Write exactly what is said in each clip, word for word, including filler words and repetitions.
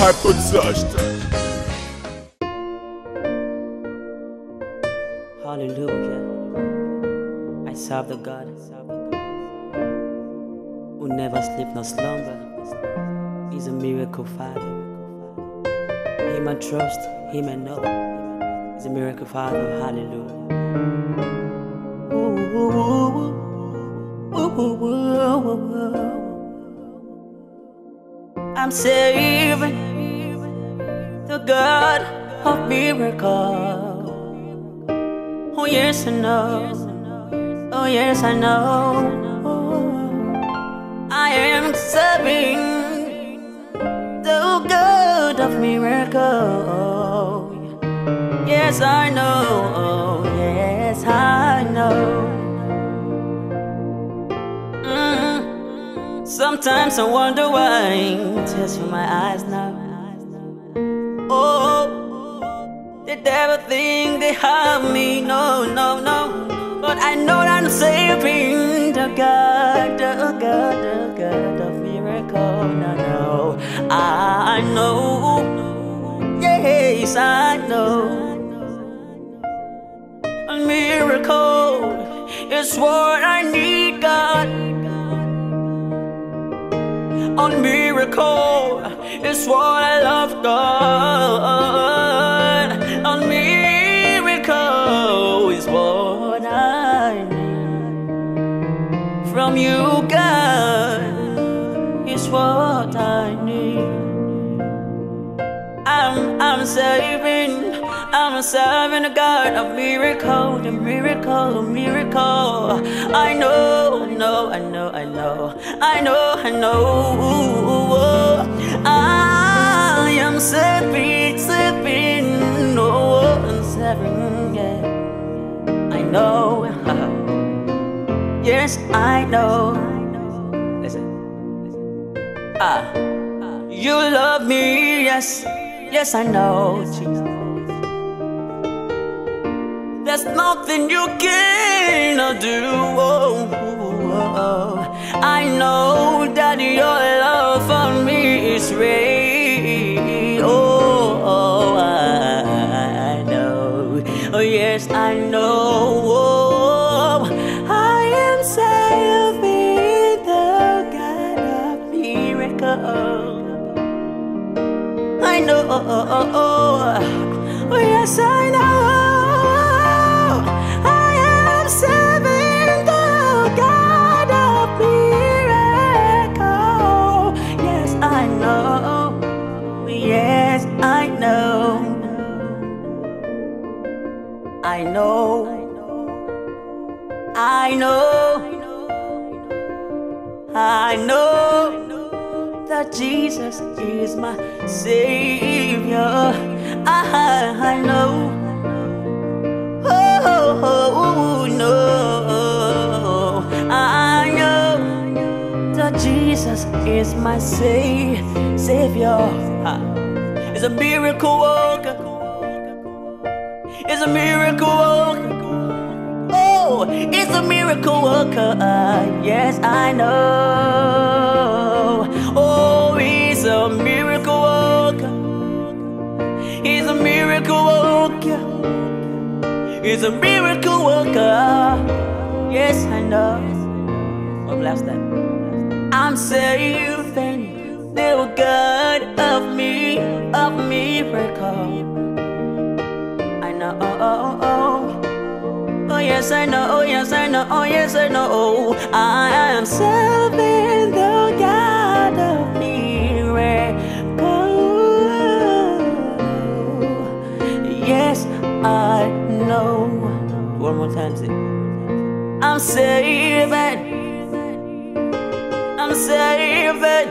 hype to just. Hallelujah. I serve the God who never sleep nor slumber. He's a miracle Father. Him I trust, him I know. He's a miracle Father. Hallelujah. Ooh, ooh, ooh, ooh, ooh, ooh, ooh. I'm saving the God of miracles. Oh yes I know. Oh yes I know. I am serving the God of miracles. Yes I know. Yes I know. Mm. Sometimes I wonder why tears from my eyes now. Oh, they never think they have me. No, no, no. But I know that I'm saving the God, the God, the God of miracle. No, no, I know. Yes, I know. A miracle is what I need, God. A miracle is what I love, God. A miracle is what I need from you, God. Is what I need. I'm, I'm saving, I'm serving the God of miracle, the miracle, miracle. I know, know, I know, I know, I know, I know. I am serving, serving, no, I'm serving, yeah. I know, yes, I know. Listen, ah, you love me, yes. Yes, I know, Jesus. There's nothing you cannot do. Oh, oh, oh. I know that your love for me is real. Oh, oh, I know. Oh, yes, I know. Oh, I am serving the God of miracles. I know, oh, oh, oh, oh. Oh yes I know. I am serving the God of miracle. Yes I know. Yes I know. I know. I know. I know that Jesus is my Savior. I, I know. Oh, oh, oh, no. I know that Jesus is my sa Savior. It's a miracle worker. It's a miracle worker. Oh, it's a miracle worker. Yes, I know. Oh, he's a miracle worker. He's a miracle worker. He's a miracle worker. Yes, I know. Oh, bless that. I'm saving the God of me, of miracle. I know. Oh, oh, oh. Oh yes I know, oh yes I know, oh yes I know. I am serving the God of miracle. Yes I know. One more time, say. I'm saving. I'm saving.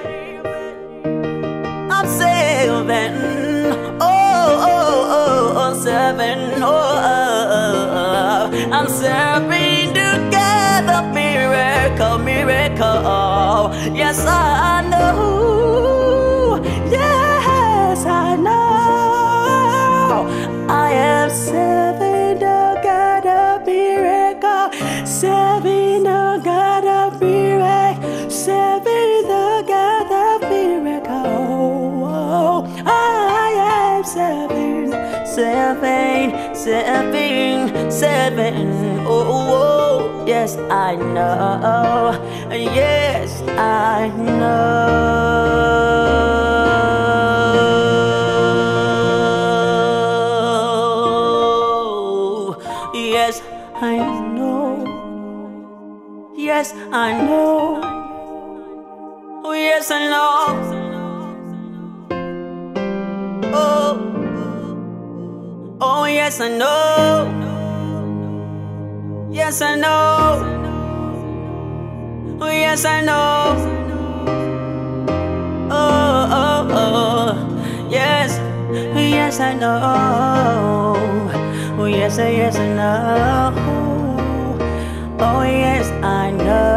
I'm saving. Oh, oh, oh, oh, serving. Oh, oh. I'm serving the God of miracle, miracle. Yes, I know. Yes, I know. I am serving the God of miracle, serving the God of miracle, serving the God of miracle. seven, seven. Oh, oh, yes, I know. Yes, I know. Yes, I know. Yes, I know. Oh, yes, I know. Oh, oh, yes, I know. Yes, I know. Oh, yes, I know. Oh, oh, oh, yes, yes, I know. Oh, yes, yes, I know. Oh, yes, I know.